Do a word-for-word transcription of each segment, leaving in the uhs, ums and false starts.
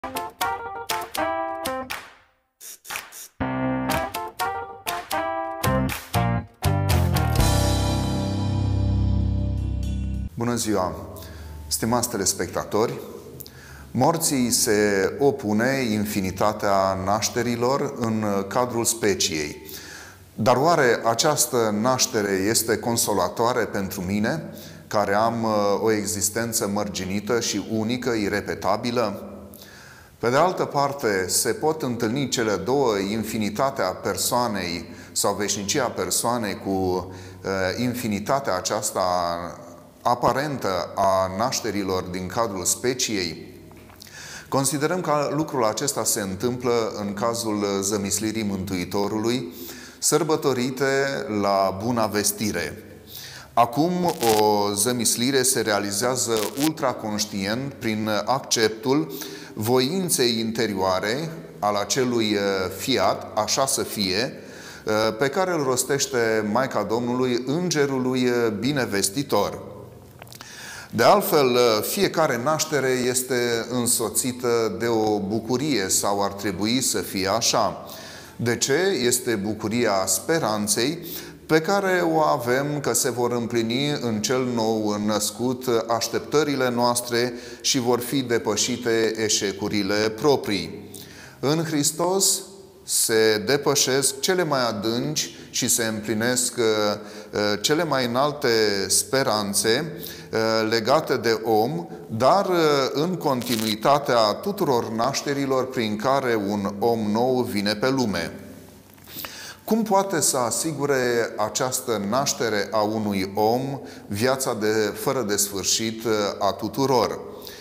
Bună ziua, stimați telespectatori! Morții se opune infinitatea nașterilor în cadrul speciei. Dar oare această naștere este consolatoare pentru mine, care am o existență mărginită și unică, irepetabilă? Pe de altă parte, se pot întâlni cele două, infinitatea persoanei sau veșnicia persoanei cu uh, infinitatea aceasta aparentă a nașterilor din cadrul speciei? Considerăm că lucrul acesta se întâmplă în cazul zămislirii Mântuitorului, sărbătorite la Buna Vestire. Acum o zămislire se realizează ultraconștient prin acceptul voinței interioare al acelui fiat, așa să fie, pe care îl rostește Maica Domnului, Îngerului Binevestitor. De altfel, fiecare naștere este însoțită de o bucurie, sau ar trebui să fie așa. De ce? Este bucuria speranței pe care o avem că se vor împlini în cel nou născut așteptările noastre și vor fi depășite eșecurile proprii. În Hristos se depășesc cele mai adânci și se împlinesc cele mai înalte speranțe legate de om, dar în continuitatea tuturor nașterilor prin care un om nou vine pe lume. Cum poate să asigure această naștere a unui om viața de, fără de sfârșit a tuturor?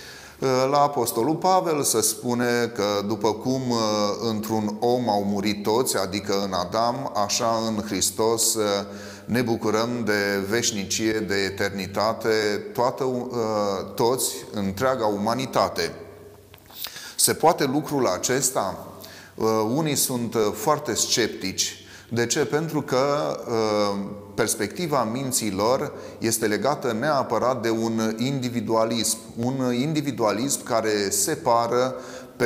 La Apostolul Pavel se spune că după cum într-un om au murit toți, adică în Adam, așa în Hristos ne bucurăm de veșnicie, de eternitate, toată, toți, întreaga umanitate. Se poate lucrul acesta? Unii sunt foarte sceptici. De ce? Pentru că uh, perspectiva minții lor este legată neapărat de un individualism. Un individualism care separă pe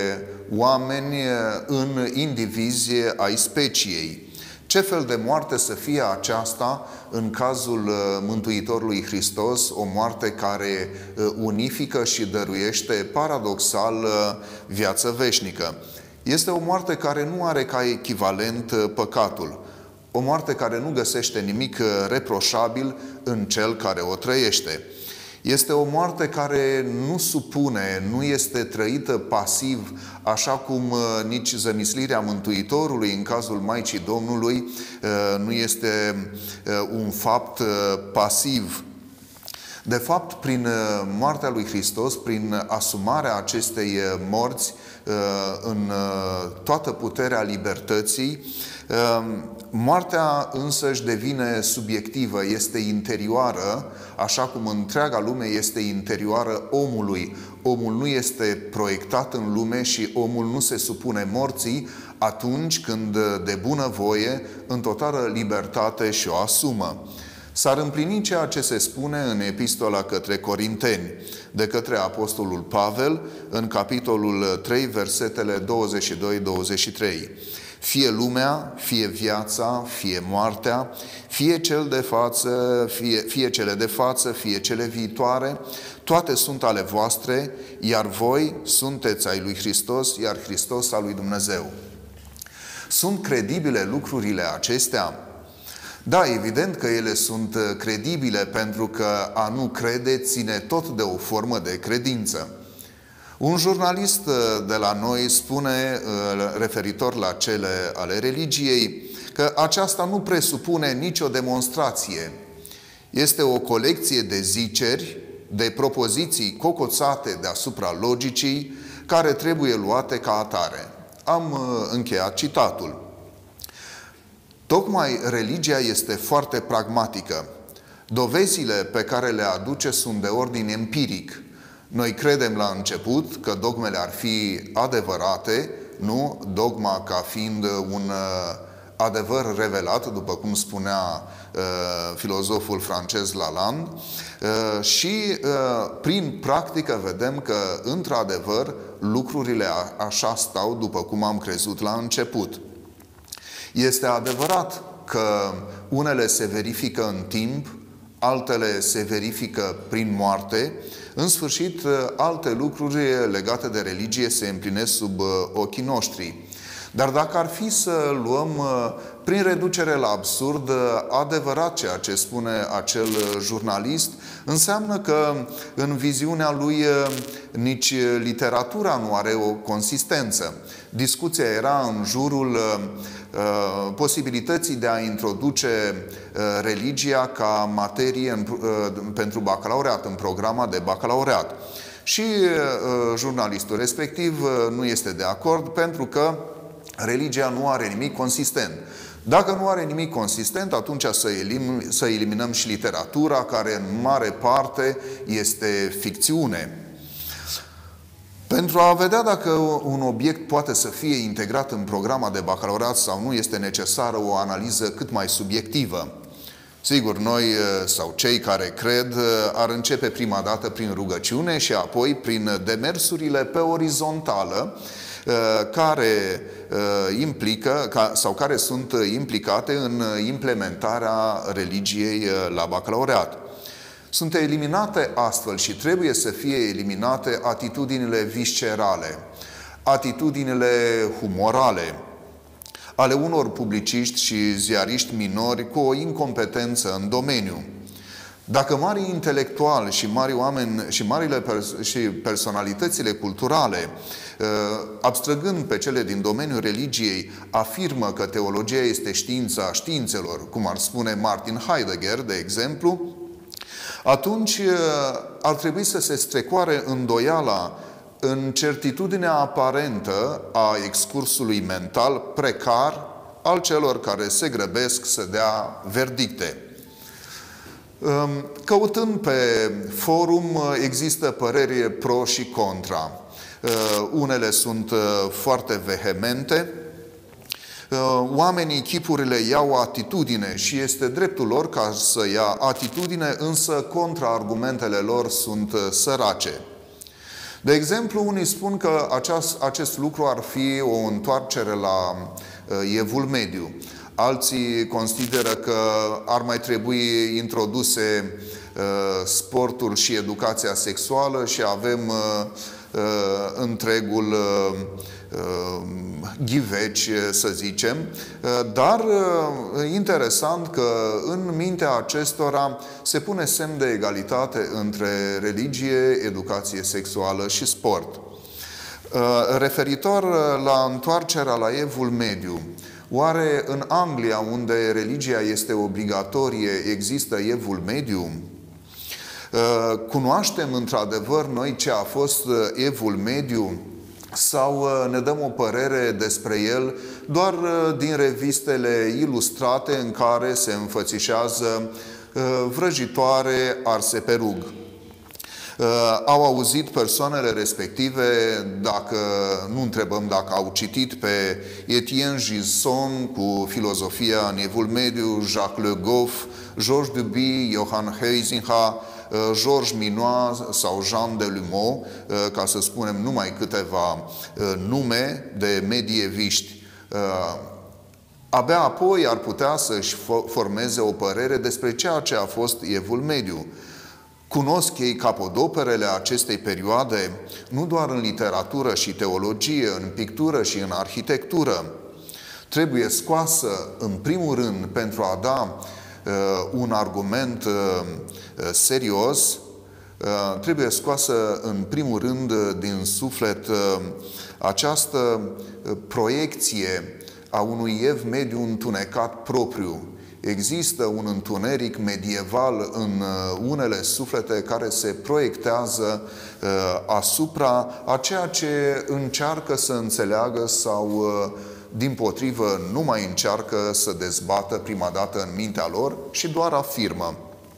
oameni în indivizi ai speciei. Ce fel de moarte să fie aceasta în cazul Mântuitorului Hristos? O moarte care unifică și dăruiește paradoxal viață veșnică. Este o moarte care nu are ca echivalent păcatul. O moarte care nu găsește nimic reproșabil în cel care o trăiește. Este o moarte care nu supune, nu este trăită pasiv, așa cum nici zămislirea Mântuitorului în cazul Maicii Domnului nu este un fapt pasiv. De fapt, prin moartea lui Hristos, prin asumarea acestei morți în toată puterea libertății, moartea însăși devine subiectivă, este interioară, așa cum întreaga lume este interioară omului. Omul nu este proiectat în lume și omul nu se supune morții atunci când, de bunăvoie, în totală libertate și-o asumă. S-ar împlini ceea ce se spune în Epistola către Corinteni de către Apostolul Pavel în capitolul trei, versetele douăzeci și doi douăzeci și trei. Fie lumea, fie viața, fie moartea, fie cel de față, fie, fie cele de față, fie cele viitoare, toate sunt ale voastre, iar voi sunteți ai lui Hristos, iar Hristos al lui Dumnezeu. Sunt credibile lucrurile acestea? Da, evident că ele sunt credibile, pentru că a nu crede ține tot de o formă de credință. Un jurnalist de la noi spune, referitor la cele ale religiei, că aceasta nu presupune nicio demonstrație. Este o colecție de ziceri, de propoziții cocoțate deasupra logicii, care trebuie luate ca atare. Am încheiat citatul. Tocmai religia este foarte pragmatică. Dovezile pe care le aduce sunt de ordin empiric. Noi credem la început că dogmele ar fi adevărate, nu dogma ca fiind un adevăr revelat, după cum spunea uh, filozoful francez Lalande, uh, și uh, prin practică vedem că, într-adevăr, lucrurile a, așa stau după cum am crezut la început. Este adevărat că unele se verifică în timp, altele se verifică prin moarte. În sfârșit, alte lucruri legate de religie se împlinesc sub ochii noștri. Dar dacă ar fi să luăm prin reducere la absurd adevărat ceea ce spune acel jurnalist, înseamnă că în viziunea lui nici literatura nu are o consistență. Discuția era în jurul posibilității de a introduce religia ca materie în, pentru bacalaureat, în programa de bacalaureat. Și jurnalistul respectiv nu este de acord pentru că religia nu are nimic consistent. Dacă nu are nimic consistent, atunci să, elim, să eliminăm și literatura, care în mare parte este ficțiune. Pentru a vedea dacă un obiect poate să fie integrat în programa de bacalaureat sau nu, este necesară o analiză cât mai subiectivă. Sigur, noi sau cei care cred ar începe prima dată prin rugăciune și apoi prin demersurile pe orizontală care implică sau care sunt implicate în implementarea religiei la bacalaureat. Sunt eliminate astfel și trebuie să fie eliminate atitudinile viscerale, atitudinile humorale ale unor publiciști și ziariști minori cu o incompetență în domeniu. Dacă mari intelectuali și mari oameni și marile pers și personalitățile culturale, abstrăgând pe cele din domeniul religiei, afirmă că teologia este știința științelor, cum ar spune Martin Heidegger, de exemplu, atunci ar trebui să se strecoare îndoiala în certitudinea aparentă a excursului mental precar al celor care se grăbesc să dea verdicte. Căutând pe forum, există păreri pro și contra. Unele sunt foarte vehemente. Oamenii, chipurile iau atitudine și este dreptul lor ca să ia atitudine, însă contraargumentele lor sunt sărace. De exemplu, unii spun că aceast, acest lucru ar fi o întoarcere la Evul Mediu. Alții consideră că ar mai trebui introduse uh, sportul și educația sexuală și avem uh, uh, întregul uh, uh, ghiveci, să zicem. Uh, dar uh, interesant că în mintea acestora se pune semn de egalitate între religie, educație sexuală și sport. Uh, referitor la întoarcerea la Evul Mediu, oare în Anglia, unde religia este obligatorie, există Evul Mediu? Cunoaștem într-adevăr noi ce a fost Evul Mediu? Sau ne dăm o părere despre el doar din revistele ilustrate în care se înfățișează vrăjitoare arse pe rug? Au auzit persoanele respective, dacă nu întrebăm dacă au citit pe Etienne Gilson cu filozofia în Evul Mediu, Jacques Le Goff, Georges Duby, Johann Huizinga, Georges Minois sau Jean Delumeau, ca să spunem numai câteva nume de medieviști. Abia apoi ar putea să-și formeze o părere despre ceea ce a fost Evul Mediu. Cunosc ei capodoperele acestei perioade, nu doar în literatură și teologie, în pictură și în arhitectură. Trebuie scoasă, în primul rând, pentru a da uh, un argument uh, serios, uh, trebuie scoasă, în primul rând, din suflet uh, această uh, proiecție a unui Ev Mediu întunecat propriu. Există un întuneric medieval în unele suflete care se proiectează uh, asupra a ceea ce încearcă să înțeleagă sau, uh, dimpotrivă, nu mai încearcă să dezbată prima dată în mintea lor și doar afirmă.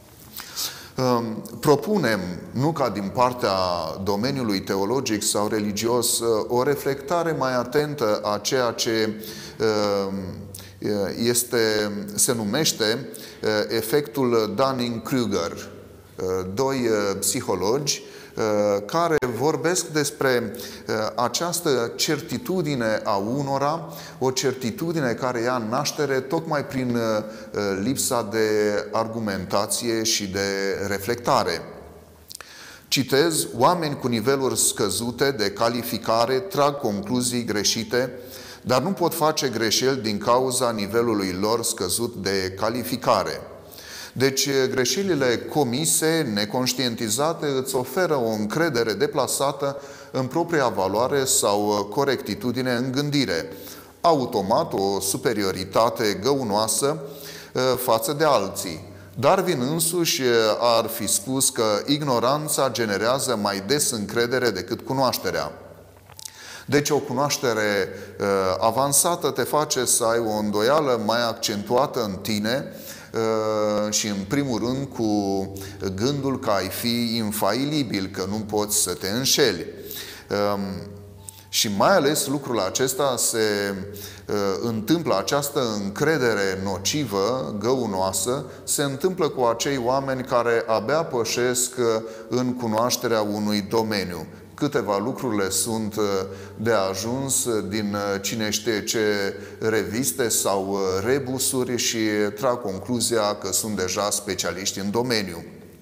Uh, propunem, nu ca din partea domeniului teologic sau religios, uh, o reflectare mai atentă a ceea ce uh, este, se numește efectul Dunning-Kruger. Doi psihologi care vorbesc despre această certitudine a unora, o certitudine care ia naștere tocmai prin lipsa de argumentație și de reflectare. Citez: oameni cu niveluri scăzute de calificare trag concluzii greșite, dar nu pot face greșeli din cauza nivelului lor scăzut de calificare. Deci greșelile comise, neconștientizate, îți oferă o încredere deplasată în propria valoare sau corectitudine în gândire. Automat o superioritate găunoasă față de alții. Darwin însuși ar fi spus că ignoranța generează mai des încredere decât cunoașterea. Deci o cunoaștere uh, avansată te face să ai o îndoială mai accentuată în tine uh, și în primul rând cu gândul că ai fi infailibil, că nu poți să te înșeli. Um, și mai ales lucrul acesta se uh, întâmplă, această încredere nocivă, găunoasă, se întâmplă cu acei oameni care abia pășesc în cunoașterea unui domeniu. Câteva lucrurile sunt de ajuns din cine știe ce reviste sau rebusuri și trag concluzia că sunt deja specialiști în domeniu.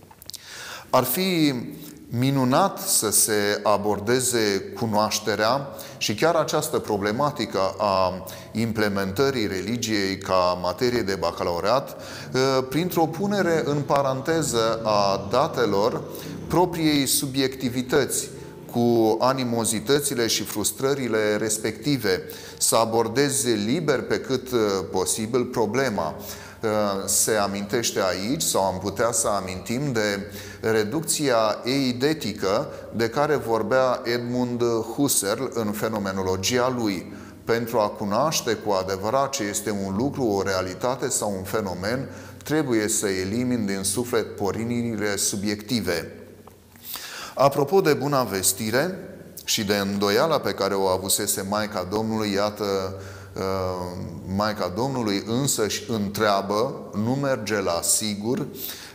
Ar fi minunat să se abordeze cunoașterea și chiar această problematică a implementării religiei ca materie de bacalaureat printr-o punere în paranteză a datelor propriei subiectivități, cu animozitățile și frustrările respective, să abordeze liber pe cât posibil problema. Se amintește aici, sau am putea să amintim, de reducția eidetică de care vorbea Edmund Husserl în fenomenologia lui. Pentru a cunoaște cu adevărat ce este un lucru, o realitate sau un fenomen, trebuie să elimini din suflet porinirile subiective. Apropo de buna vestire și de îndoiala pe care o avusese Maica Domnului, iată, Maica Domnului însăși întreabă, nu merge la sigur,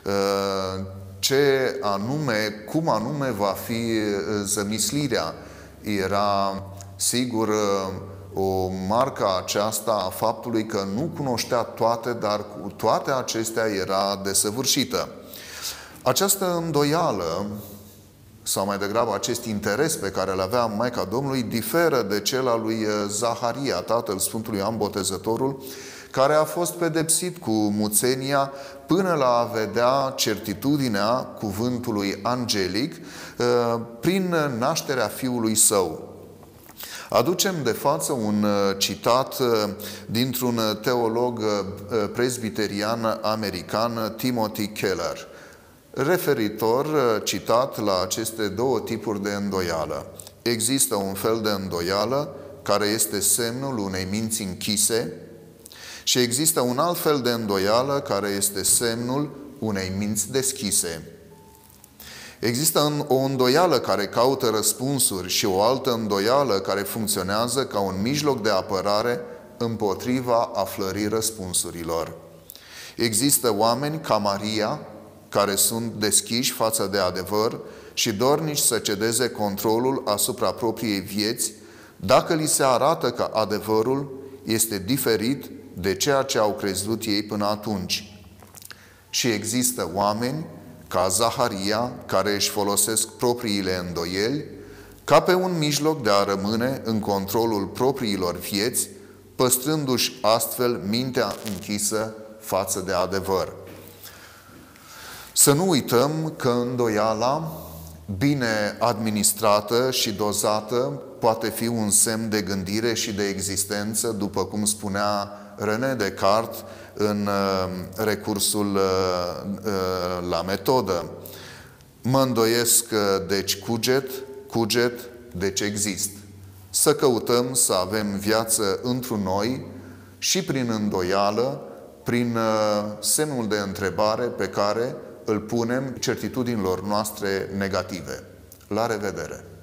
ce anume, cum anume va fi zămislirea. Era, sigur, o marcă aceasta a faptului că nu cunoștea toate, dar cu toate acestea era desăvârșită. Această îndoială, sau mai degrabă acest interes pe care îl avea Maica Domnului, diferă de cel al lui Zaharia, tatăl Sfântului Ioan Botezătorul, care a fost pedepsit cu muțenia până la a vedea certitudinea cuvântului angelic prin nașterea fiului său. Aducem de față un citat dintr-un teolog presbiterian american, Timothy Keller, referitor, citat, la aceste două tipuri de îndoială. Există un fel de îndoială care este semnul unei minți închise și există un alt fel de îndoială care este semnul unei minți deschise. Există o îndoială care caută răspunsuri și o altă îndoială care funcționează ca un mijloc de apărare împotriva aflării răspunsurilor. Există oameni ca Maria, care sunt deschiși față de adevăr și dornici să cedeze controlul asupra propriei vieți, dacă li se arată că adevărul este diferit de ceea ce au crezut ei până atunci. Și există oameni ca Zaharia, care își folosesc propriile îndoieli ca pe un mijloc de a rămâne în controlul propriilor vieți, păstrându-și astfel mintea închisă față de adevăr. Să nu uităm că îndoiala, bine administrată și dozată, poate fi un semn de gândire și de existență, după cum spunea René Descartes în recursul la metodă. Mă îndoiesc, deci cuget, cuget, deci exist. Să căutăm să avem viață într-un noi și prin îndoială, prin semnul de întrebare pe care îl punem certitudinilor noastre negative. La revedere!